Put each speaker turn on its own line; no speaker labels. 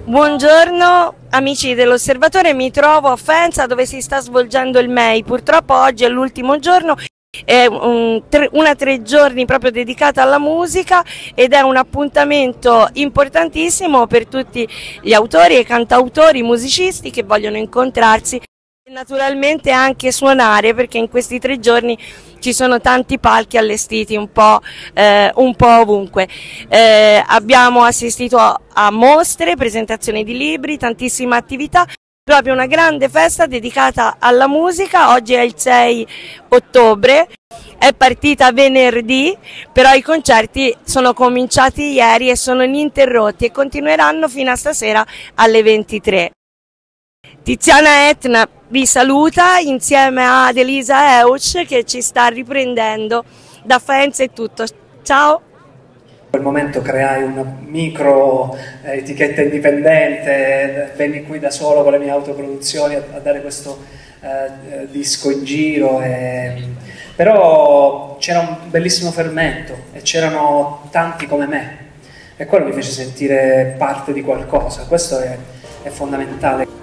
Buongiorno amici dell'Osservatore, mi trovo a Faenza dove si sta svolgendo il MEI. Purtroppo oggi è l'ultimo giorno, è una 3 giorni proprio dedicata alla musica ed è un appuntamento importantissimo per tutti gli autori e cantautori, musicisti che vogliono incontrarsi e naturalmente anche suonare, perché in questi 3 giorni ci sono tanti palchi allestiti un po' ovunque. Abbiamo assistito a mostre, presentazioni di libri, tantissime attività, proprio una grande festa dedicata alla musica. Oggi è il 6 ottobre, è partita venerdì, però i concerti sono cominciati ieri e sono ininterrotti e continueranno fino a stasera alle 23. Tiziana Etna vi saluta insieme ad Elisa Euch che ci sta riprendendo da Faenza e tutto. Ciao!
In quel momento creai una micro etichetta indipendente, venni qui da solo con le mie autoproduzioni a dare questo disco in giro, però c'era un bellissimo fermento e c'erano tanti come me e quello mi fece sentire parte di qualcosa. Questo è fondamentale.